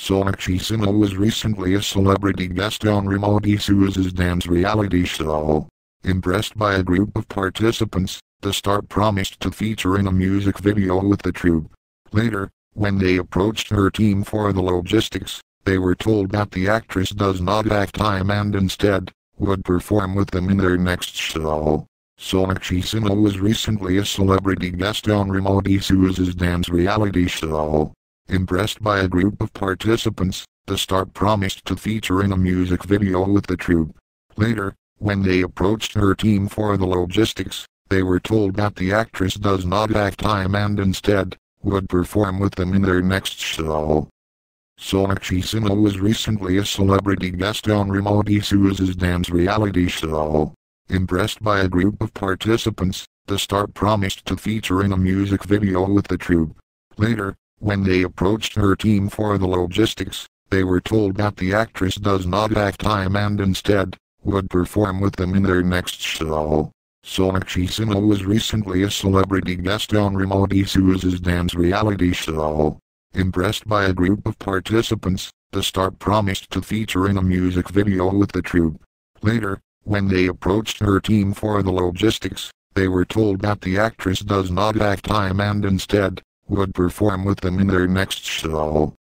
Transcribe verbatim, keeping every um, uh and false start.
Sonakshi Sinha was recently a celebrity guest on Remo D'Souza's dance reality show. Impressed by a group of participants, the star promised to feature in a music video with the troupe. Later, when they approached her team for the logistics, they were told that the actress does not act time and instead, would perform with them in their next show. Sonakshi Sinha was recently a celebrity guest on Remo D'Souza's dance reality show. Impressed by a group of participants, the star promised to feature in a music video with the troupe. Later, when they approached her team for the logistics, they were told that the actress does not act time and instead, would perform with them in their next show. Sonakshi Sinha was recently a celebrity guest on Remo D'Souza's dance reality show. Impressed by a group of participants, the star promised to feature in a music video with the troupe. Later, when they approached her team for the logistics, they were told that the actress does not act time and instead, would perform with them in their next show. Sonakshi Sinha was recently a celebrity guest on Remo D'Souza's dance reality show. Impressed by a group of participants, the star promised to feature in a music video with the troupe. Later, when they approached her team for the logistics, they were told that the actress does not act time and instead, would perform with them in their next show.